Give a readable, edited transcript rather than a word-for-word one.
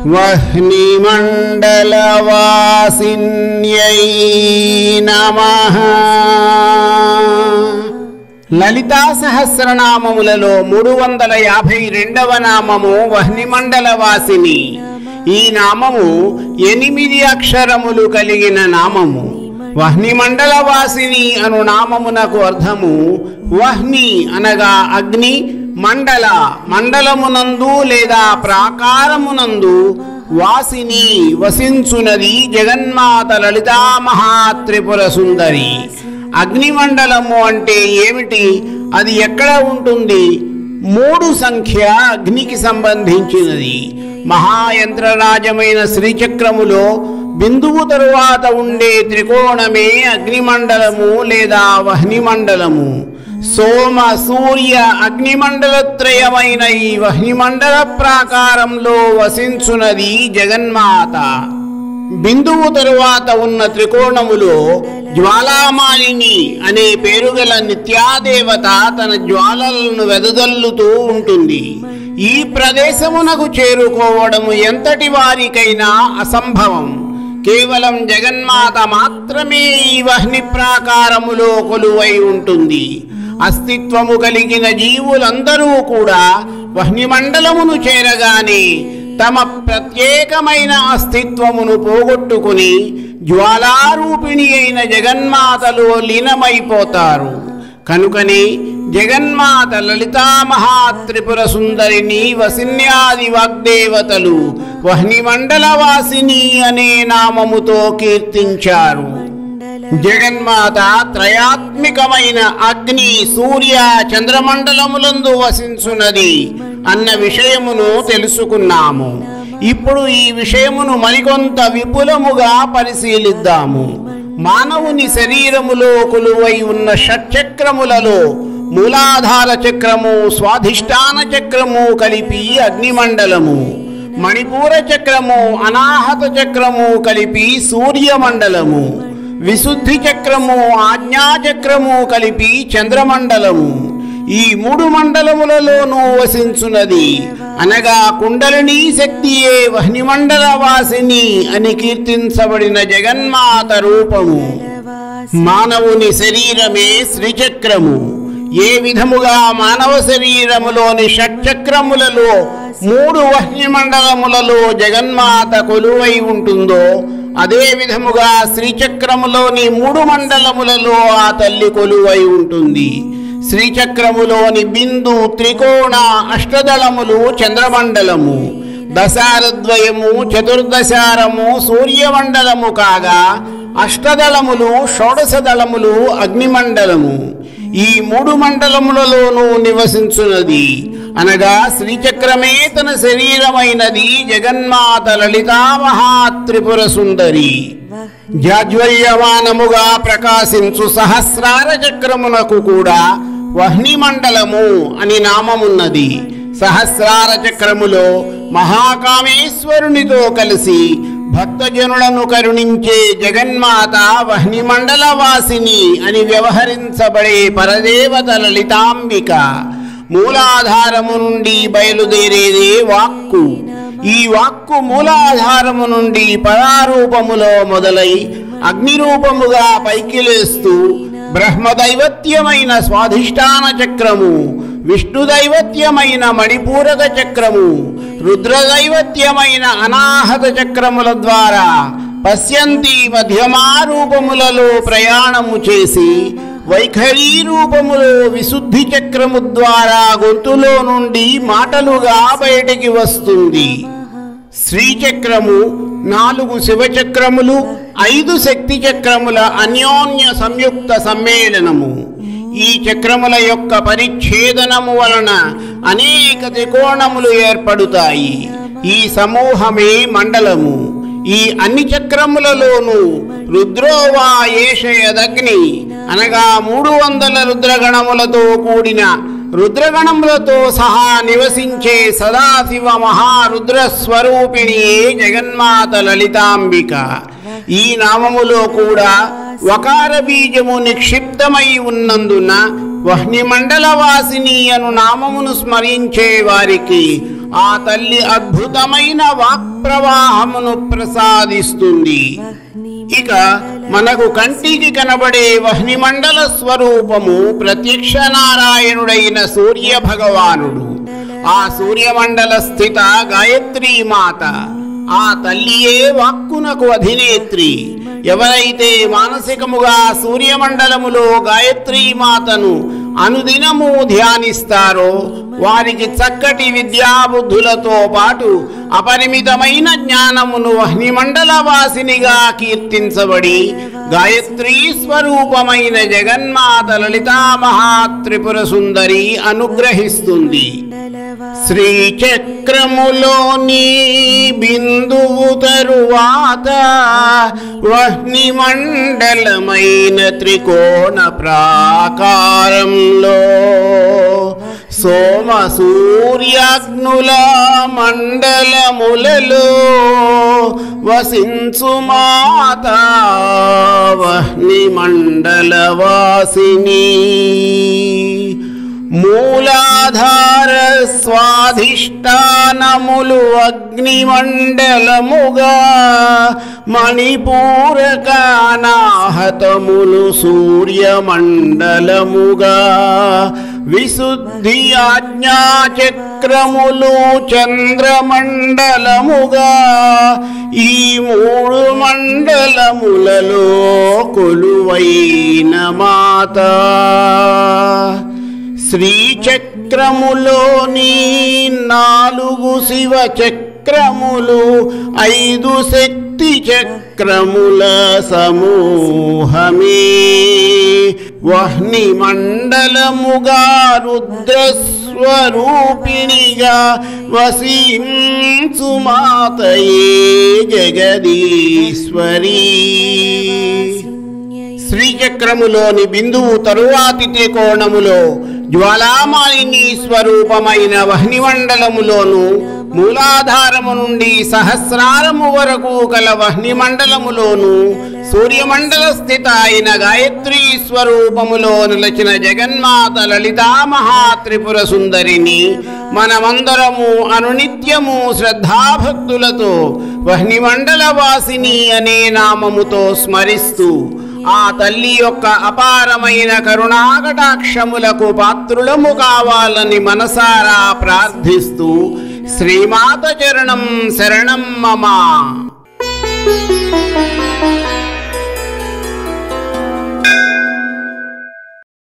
వహ్నిమండలవాసిన్యై నమః. లలితా సహస్రనామములలో 352వ నామము వహ్నిమండలవాసిని. ఈ నామము 8 అక్షరములు కలిగిన నామము. వహ్నిమండలవాసిని అను నామమునకు అర్థము వహ్ని అనగా అగ్ని, మండల మండలమునందు లేదా ప్రాకారమునందు, వాసిని వసించునది జగన్మాత లలితా మహాత్రిపుర సుందరి. అగ్నిమండలము అంటే ఏమిటి? అది ఎక్కడ ఉంటుంది? 3 సంఖ్య అగ్నికి సంబంధించినది. మహాయంత్రరాజమైన శ్రీచక్రములో బిందువు తరువాత ఉండే త్రికోణమే అగ్నిమండలము లేదా వహ్నిమండలము. సోమ సూర్య అగ్నిమండలత్రయమైన ఈ వహ్నిమండల ప్రాకారంలో వసించున్నది జగన్మాత. బిందువు తరువాత ఉన్న త్రికోణములో జ్వాలామాలిని అనే పేరుగల నిత్యాదేవత తన జ్వాలలను వెదజల్లుతూ ఉంటుంది. ఈ ప్రదేశమునకు చేరుకోవడము ఎంతటి వారికైనా అసంభవం. కేవలం జగన్మాత మాత్రమే ఈ వహ్ని ప్రాకారములో కొలువై ఉంటుంది. అస్తిత్వము కలిగిన జీవులందరూ కూడా వహ్నిమండలమును చేరగానే తమ ప్రత్యేకమైన అస్తిత్వమును పోగొట్టుకుని జ్వాలారూపిణి అయిన జగన్మాతలో లీనమైపోతారు. కనుకనే జగన్మాత లలితా మహాత్రిపుర సుందరిని వసిన్యాది వాగ్దేవతలు వహ్నిమండలవాసిని అనే నామముతో కీర్తించారు. జగన్మాత త్రయాత్మికమైన అగ్ని, సూర్య, చంద్రమండలములందు వసించున్నది అన్న విషయమును తెలుసుకున్నాము. ఇప్పుడు ఈ విషయమును మరికొంత విపులముగా పరిశీలిద్దాము. మానవుని శరీరములో కొలువై ఉన్న షట్చక్రములలో మూలాధార చక్రము, స్వాధిష్టాన చక్రము కలిపి అగ్నిమండలము, మణిపూర చక్రము, అనాహత చక్రము కలిపి సూర్యమండలము, విశుద్ధి చక్రము, ఆజ్ఞాచక్రము కలిపి చంద్రమండలము. ఈ 3 మండలములలోనూ వసించున్నది అనగా కుండలినీ శక్తియే వహ్నిమండల వాసిని అని కీర్తించబడిన జగన్మాత రూపము. మానవుని శరీరమే శ్రీచక్రము. ఏ విధముగా మానవ శరీరములోని షట్చక్రములలో 3 వహ్నిమండలములలో జగన్మాత కొలువై ఉంటుందో అదే విధముగా శ్రీచక్రములోని 3 మండలములలో ఆ తల్లి కొలువై ఉంటుంది. శ్రీచక్రములోని బిందు, త్రికోణ, అష్టదళములు చంద్రమండలము, దశారద్వయము, చతుర్దశారము సూర్యమండలము కాగా అష్టదళములు, షోడశదళములు అగ్నిమండలము. ఈ 3 మండలములలోనూ నివసించున్నది అనగా శ్రీచక్రమే తన శరీరమైనది జగన్మాత లలితా మహాత్రిపుర సుందరి. జాజ్వల్యమానముగా ప్రకాశించు సహస్రార చక్రమునకు కూడా వహ్నిమండలము అని నామమున్నది. సహస్రార చక్రములో మహాకామేశ్వరునితో కలిసి భక్తజనులను కరుణించే జగన్మాత వహ్నిమండల వాసిని అని వ్యవహరించబడే పరదేవత లలితాంబిక. మూలాధారము నుండి బయలుదేరేదే వాక్కు. ఈ వాక్కు మూలాధారము నుండి పరారూపములో మొదలై అగ్నిరూపముగా పైకి లేస్తూ బ్రహ్మదైవత్యమైన స్వాధిష్టాన చక్రము, విష్ణుదైవత్యమైన మణిపూరక చక్రము, రుద్రదైవత్యమైన అనాహత చక్రముల ద్వారా పశ్యంతి మధ్యమారూపములలో ప్రయాణము చేసి వైఖరీ రూపములో విశుద్ధి చక్రము ద్వారా గొంతులో నుండి మాటలుగా బయటికి వస్తుంది. శ్రీచక్రము 4 శివచక్రములు, 5 శక్తి చక్రముల అన్యోన్య సంయుక్త సమ్మేళనము. ఈ చక్రముల యొక్క పరిచ్ఛేదనము వలన అనేక త్రికోణములు ఏర్పడుతాయి. ఈ సమూహమే మండలము. ఈ అన్ని చక్రములలోనూ రుద్రోవా ఏషయదగ్ని అనగా 300 రుద్రగణములతో కూడిన రుద్రగణములతో సహా నివసించే సదాశివ మహారుద్రస్వరూపిణియే జగన్మాత లలితాంబిక. ఈ నామములో కూడా వకార బీజము నిక్షిప్తమై ఉన్నందున వహ్నిమండల వాసిని అను నామమును స్మరించే వారికి ఆ తల్లి అద్భుతమైన వాక్ప్రవాహమును ప్రసాదిస్తుంది. ఇక మనకు కంటికి కనబడే వహ్నిమండల స్వరూపము ప్రత్యక్ష నారాయణుడైన సూర్య భగవానుడు. ఆ సూర్యమండల స్థిత గాయత్రీ మాత. ఆ తల్లియే వాక్కునకు అధినేత్రి. ఎవరైతే మానసికముగా సూర్యమండలములో గాయత్రీ మాతను అనుదినము ధ్యానిస్తారో వారికి చక్కటి విద్యాబుద్ధులతో పాటు అపరిమితమైన జ్ఞానమును వహ్నిమండల వాసినిగా కీర్తించబడి గాయత్రీ స్వరూపమైన జగన్మాత లలితా మహాత్రిపుర సుందరి అనుగ్రహిస్తుంది. శ్రీచక్రములోని బిందువు తరువాత వహ్నిమండలమైన త్రికోణ ప్రాకారంలో సోమ సూర్యాగ్నుల మండలములలో వసించు మాత వహ్నిమండలవాసిని. మూలాధార స్వాధిష్టానములు అగ్నిమండలముగా మణిపూరకానాహతములు సూర్యమండలముగా విశుద్ధి ఆజ్ఞాచక్రములు చంద్రమండలముగా ఈ మూడు మండలములలో కొలువైన మాత. శ్రీచక్రములోని 4 శివ చక్రములు 5 శక్తి చక్రముల సమూహమే వహ్నిమండలముగా రుద్రస్వరూపిణిగా వసించు మాతయే జగదీశ్వరీ. శ్రీచక్రములోని బిందువు తరువాతి త్రికోణములో జ్వాలామాలిని స్వరూపమైన వహ్నిమండలములోను మూలాధారము నుండి సహస్రారము వరకు కల వహ్నిమండలములోను సూర్యమండల స్థిత అయిన గాయత్రీ స్వరూపములో నిలచిన జగన్మాత లలితా మహాత్రిపుర సుందరిని మనమందరము అనునిత్యము శ్రద్ధాభక్తులతో వహ్నిమండల వాసిని అనే నామముతో స్మరిస్తూ ఆ తల్లి యొక్క అపారమైన కరుణాకటాక్షములకు పాత్రులము కావాలని మనసారా ప్రార్థిస్తూ శ్రీమాత చరణం శరణం మమ.